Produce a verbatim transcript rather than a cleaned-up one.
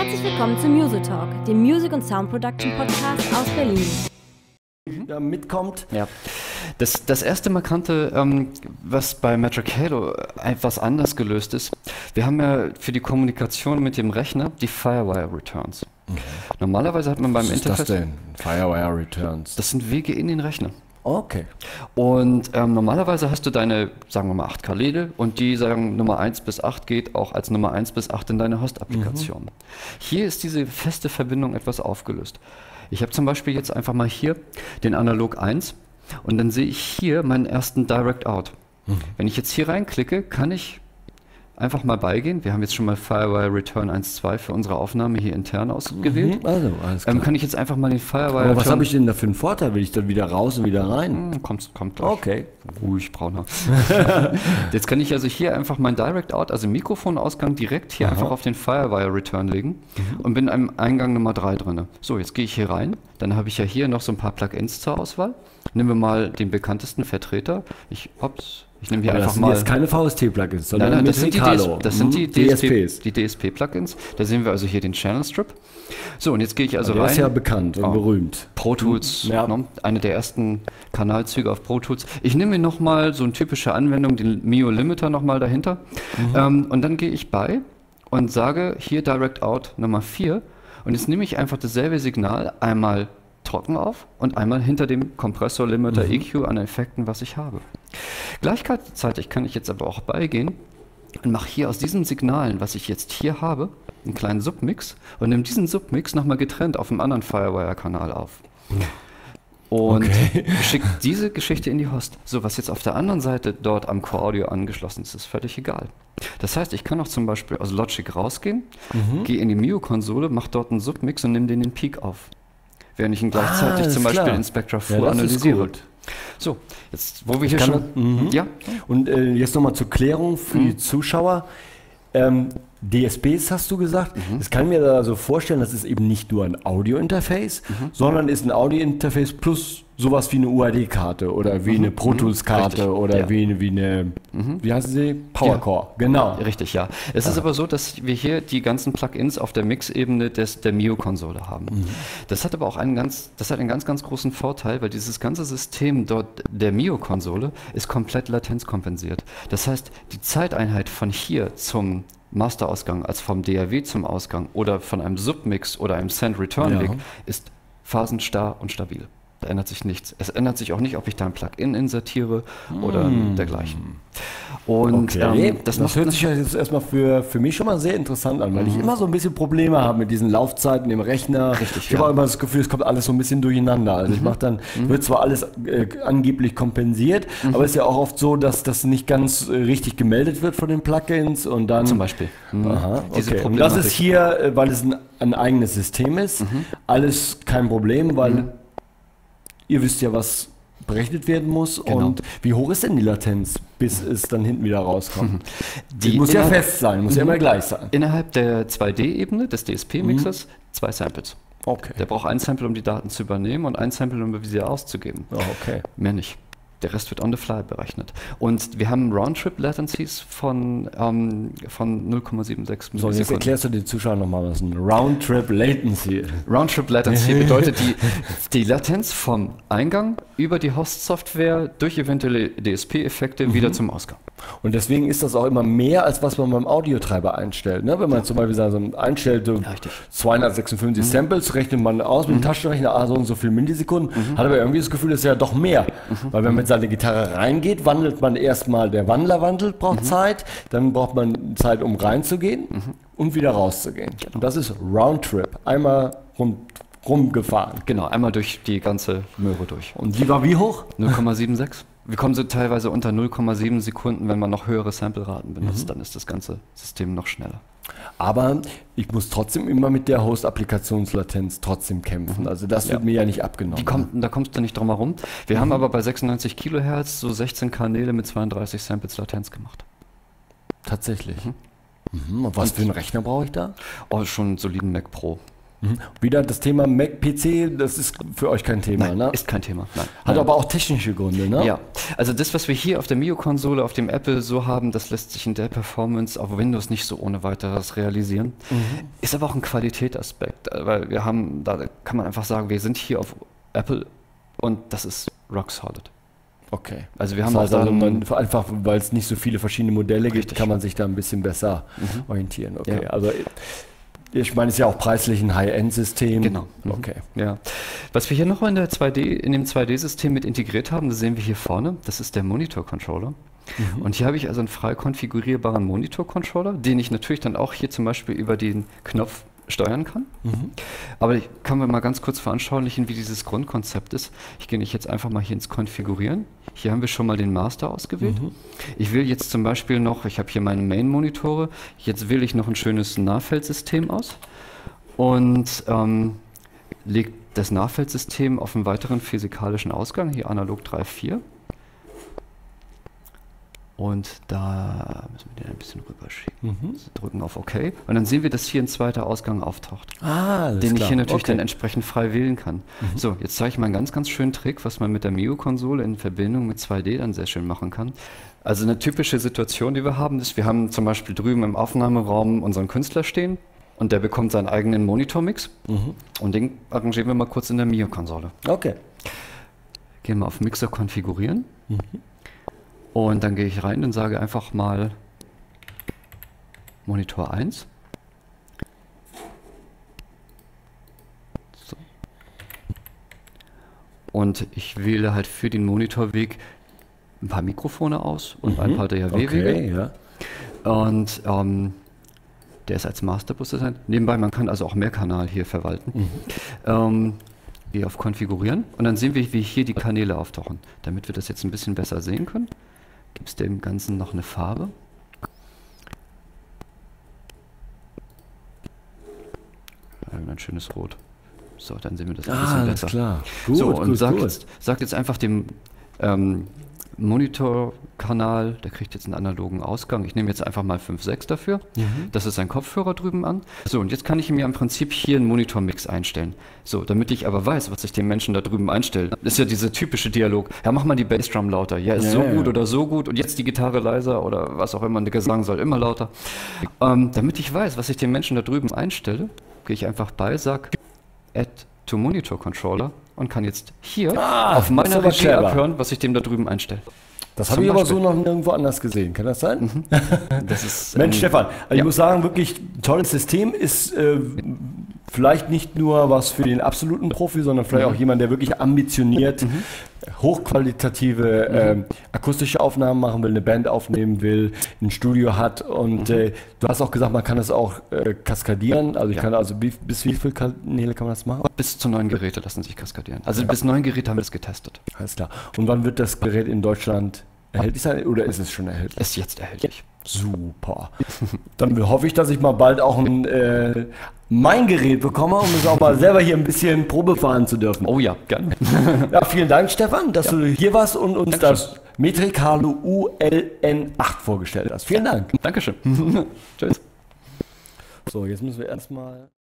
Herzlich willkommen zu Music Talk, dem Music- und Sound-Production-Podcast aus Berlin. Ja, mitkommt. Ja. Das, das erste Markante, ähm, was bei Metric Halo etwas anders gelöst ist, wir haben ja für die Kommunikation mit dem Rechner die Firewire Returns. Mhm. Normalerweise hat man beim Was ist Interface... das denn? Firewire Returns? Das sind Wege in den Rechner. Okay. Und ähm, normalerweise hast du deine, sagen wir mal, acht Kanäle und die sagen, Nummer eins bis acht geht auch als Nummer eins bis acht in deine Host-Applikation. Mhm. Hier ist diese feste Verbindung etwas aufgelöst. Ich habe zum Beispiel jetzt einfach mal hier den Analog eins und dann sehe ich hier meinen ersten Direct Out. Mhm. Wenn ich jetzt hier reinklicke, kann ich einfach mal beigehen. Wir haben jetzt schon mal Firewire Return eins Punkt zwei für unsere Aufnahme hier intern ausgewählt. Mhm, also, alles klar. Ähm, kann ich jetzt einfach mal den Firewire Aber was Return... habe ich denn da für einen Vorteil? Will ich dann wieder raus und wieder rein? Hm, kommt, kommt gleich. Okay. Ruhig, Brauner. Jetzt kann ich also hier einfach mein Direct Out, also Mikrofonausgang, direkt hier Aha. einfach auf den Firewire Return legen mhm. und bin am Eingang Nummer drei drin. So, jetzt gehe ich hier rein. Dann habe ich ja hier noch so ein paar Plugins zur Auswahl. Nehmen wir mal den bekanntesten Vertreter. Ich, hops, ich nehme hier Aber einfach das sind mal... jetzt keine V S T-Plugins, sondern Nein, nein, das sind die, D S, das sind die, D S DSP, Ps. die D S P-Plugins. Da sehen wir also hier den Channel Strip. So, und jetzt gehe ich also Der rein. ist ja bekannt und Oh. berühmt. Pro Tools, Ja. ne? Eine der ersten Kanalzüge auf Pro Tools. Ich nehme mir nochmal so eine typische Anwendung, den Mio Limiter nochmal dahinter. Mhm. Ähm, und dann gehe ich bei und sage hier Direct Out Nummer vier. Und jetzt nehme ich einfach dasselbe Signal einmal trocken auf und einmal hinter dem Kompressor, Limiter, mhm. E Q an Effekten, was ich habe. Gleichzeitig kann ich jetzt aber auch beigehen und mache hier aus diesen Signalen, was ich jetzt hier habe, einen kleinen Submix und nehme diesen Submix nochmal getrennt auf einem anderen Firewire-Kanal auf. Und Okay. schicke diese Geschichte in die Host. So, was jetzt auf der anderen Seite dort am Core Audio angeschlossen ist, ist völlig egal. Das heißt, ich kann auch zum Beispiel aus Logic rausgehen, mhm. gehe in die Mio-Konsole, mache dort einen Submix und nehme den in Peak auf. Während ich ihn gleichzeitig ah, zum Beispiel klar. in Spectra Full ja, analysiere. So, jetzt, wo wir Ich hier kann schon... das, mhm. Ja? Und äh, jetzt nochmal zur Klärung für Mhm. die Zuschauer. Ähm, D S Ps hast du gesagt. Mhm. Das kann ich mir da so vorstellen, das ist eben nicht nur ein Audio-Interface, mhm. sondern ist ein Audio-Interface plus sowas wie eine U A D-Karte oder wie Mhm. eine Pro Tools-Karte Richtig. oder Ja. wie eine, wie eine Mhm. wie heißen sie? Powercore. Genau. Richtig, ja. Es ist aber so, dass wir hier die ganzen Plugins auf der Mix-Ebene des, der Mio-Konsole haben. Mhm. Das hat aber auch einen ganz, das hat einen ganz, ganz großen Vorteil, weil dieses ganze System dort der Mio-Konsole ist komplett latenzkompensiert. Das heißt, die Zeiteinheit von hier zum Masterausgang, als vom D A W zum Ausgang oder von einem Submix oder einem Send-Return-Weg Ja. ist phasenstarr und stabil. Da ändert sich nichts. Es ändert sich auch nicht, ob ich da ein Plugin insertiere oder Mm. dergleichen. Und Okay. ähm, das, das, macht hört sich ja jetzt erstmal für, für mich schon mal sehr interessant an, weil ich immer so ein bisschen Probleme habe mit diesen Laufzeiten im Rechner. Richtig, ich habe ja. auch immer das Gefühl, es kommt alles so ein bisschen durcheinander. Also ich mache dann, wird zwar alles äh, angeblich kompensiert, aber es ist ja auch oft so, dass das nicht ganz äh, richtig gemeldet wird von den Plugins und dann... Zum Beispiel. Mhm. Aha, Diese okay. Und das ist Problematik. hier, äh, weil es ein, ein eigenes System ist, alles kein Problem, weil ihr wisst ja, was berechnet werden muss. Genau. Und wie hoch ist denn die Latenz, bis es dann hinten wieder rauskommt? Die Die muss ja innerhalb- fest sein, muss ja immer gleich sein. Innerhalb der zwei D-Ebene des D S P-Mixers zwei Samples. Okay. Der braucht ein Sample, um die Daten zu übernehmen und ein Sample, um sie auszugeben. Oh, okay. Mehr nicht. Der Rest wird on the fly berechnet. Und wir haben Roundtrip-Latencies von, ähm, von null Komma sechsundsiebzig So, jetzt Millisekunden. erklärst du den Zuschauern nochmal, was ein Roundtrip Latency ist. Roundtrip-Latency bedeutet die, die Latenz vom Eingang über die Host-Software durch eventuelle D S P-Effekte wieder zum Ausgang. Und deswegen ist das auch immer mehr, als was man beim Audiotreiber einstellt. Ne? Wenn man zum Beispiel so einstellt, so Richtig. zweihundertsechsundfünfzig Samples, rechnet man aus mit dem Taschenrechner, ah, so und so viele Millisekunden, hat aber irgendwie das Gefühl, das ist ja doch mehr. Weil wenn man mit seiner Gitarre reingeht, wandelt man erstmal, der Wandler wandelt, braucht Zeit, dann braucht man Zeit, um reinzugehen und wieder rauszugehen. Und das ist Roundtrip, einmal rund, rumgefahren. Genau, einmal durch die ganze Möhre durch. Und die war wie hoch? null Komma sechsundsiebzig. Wir kommen so teilweise unter null Komma sieben Sekunden, wenn man noch höhere Sample-Raten benutzt, dann ist das ganze System noch schneller. Aber ich muss trotzdem immer mit der Host-Applikationslatenz trotzdem kämpfen. Also das wird Ja. mir ja nicht abgenommen. Die kommt, da kommst du nicht drum herum. Wir haben aber bei sechsundneunzig Kilohertz so sechzehn Kanäle mit zweiunddreißig Samples Latenz gemacht. Tatsächlich. Mhm. Und was für einen Rechner brauche ich da? Oh, schon einen soliden Mac Pro. Mhm. Wieder das Thema Mac-P C, das ist für euch kein Thema, Nein, ne? ist kein Thema. Nein. Hat Nein. aber auch technische Gründe, ne? Ja, also das, was wir hier auf der Mio-Konsole, auf dem Apple so haben, das lässt sich in der Performance auf Windows nicht so ohne weiteres realisieren. Mhm. Ist aber auch ein Qualitätsaspekt, weil wir haben, da kann man einfach sagen, wir sind hier auf Apple und das ist rock solid. Okay. Also wir haben das heißt auch also dann, man, einfach, weil es nicht so viele verschiedene Modelle gibt, Richtig. kann man sich da ein bisschen besser mhm. orientieren. Okay, Ja. also ich meine, es ist ja auch preislich ein High-End-System. Genau. Mhm. Okay. Ja. Was wir hier noch in der zwei D, in dem zwei D-System mit integriert haben, das sehen wir hier vorne, das ist der Monitor-Controller. Mhm. Und hier habe ich also einen frei konfigurierbaren Monitor-Controller, den ich natürlich dann auch hier zum Beispiel über den Knopf steuern kann. Mhm. Aber ich kann mir mal ganz kurz veranschaulichen, wie dieses Grundkonzept ist. Ich gehe nicht jetzt einfach mal hier ins Konfigurieren. Hier haben wir schon mal den Master ausgewählt. Mhm. Ich will jetzt zum Beispiel noch, ich habe hier meine Main-Monitore, jetzt wähle ich noch ein schönes Nahfeldsystem aus und ähm, lege das Nahfeldsystem auf einen weiteren physikalischen Ausgang, hier analog drei vier. Und da müssen wir den ein bisschen rüberschieben. Mhm. Also drücken auf OK. Und dann sehen wir, dass hier ein zweiter Ausgang auftaucht. Ah, den klar. ich hier natürlich okay. dann entsprechend frei wählen kann. Mhm. So, jetzt zeige ich mal einen ganz, ganz schönen Trick, was man mit der Mio-Konsole in Verbindung mit zwei D dann sehr schön machen kann. Also eine typische Situation, die wir haben, ist, wir haben zum Beispiel drüben im Aufnahmeraum unseren Künstler stehen und der bekommt seinen eigenen Monitor-Mix. Mhm. Und den arrangieren wir mal kurz in der Mio-Konsole. Okay. Gehen wir auf Mixer konfigurieren. Mhm. Und dann gehe ich rein und sage einfach mal Monitor eins. So. Und ich wähle halt für den Monitorweg ein paar Mikrofone aus und mhm. ein paar D A W-Wege. Okay, ja. Und ähm, der ist als Masterbus designt. Nebenbei, man kann also auch Mehrkanal hier verwalten. Mhm. Ähm, gehe auf Konfigurieren und dann sehen wir, wie hier die Kanäle auftauchen. Damit wir das jetzt ein bisschen besser sehen können, gibt es dem Ganzen noch eine Farbe. Ein schönes Rot. So, dann sehen wir das ein ah, bisschen alles besser. Klar. Gut, so, und gut, sagt, gut. Jetzt, sagt jetzt einfach dem ähm, Monitorkanal, der kriegt jetzt einen analogen Ausgang. Ich nehme jetzt einfach mal fünf sechs dafür. Mhm. Das ist ein Kopfhörer drüben an. So, und jetzt kann ich mir im Prinzip hier einen Monitormix einstellen. So, damit ich aber weiß, was ich den Menschen da drüben einstelle. Das ist ja dieser typische Dialog. Ja, mach mal die Bassdrum lauter. Ja, ist ja, so ja, gut ja. oder so gut. Und jetzt die Gitarre leiser oder was auch immer. Der Gesang soll immer lauter. Ähm, damit ich weiß, was ich den Menschen da drüben einstelle, gehe ich einfach bei, sag Add to Monitor Controller und kann jetzt hier ah, auf meiner Regie clever. abhören, was ich dem da drüben einstelle. Das habe ich aber so noch nirgendwo anders gesehen. Kann das sein? Mhm. Das ist, Mensch, ähm, Stefan, also ja. ich muss sagen, wirklich tolles System. Ist äh, vielleicht nicht nur was für den absoluten Profi, sondern vielleicht mhm. auch jemand, der wirklich ambitioniert, mhm. hochqualitative mhm. äh, akustische Aufnahmen machen will, eine Band aufnehmen will, ein Studio hat. Und mhm. äh, du hast auch gesagt, man kann das auch äh, kaskadieren. Also ich ja. kann also bis, bis wie viele Kanäle kann man das machen? Bis zu neun Geräte lassen sich kaskadieren. Also ja. bis neun Geräte haben wir das getestet. Alles klar. Und wann wird das Gerät in Deutschland erhältlich sein oder ist es schon erhältlich? Ist jetzt erhältlich. Super. Dann hoffe ich, dass ich mal bald auch ein äh, mein Gerät bekomme, um es auch mal selber hier ein bisschen Probe fahren zu dürfen. Oh ja, gerne. Ja, vielen Dank, Stefan, dass ja. du hier warst und uns Dankeschön. das Metrik Halo U L N acht vorgestellt hast. Vielen Dank. Dankeschön. Tschüss. So, jetzt müssen wir erstmal...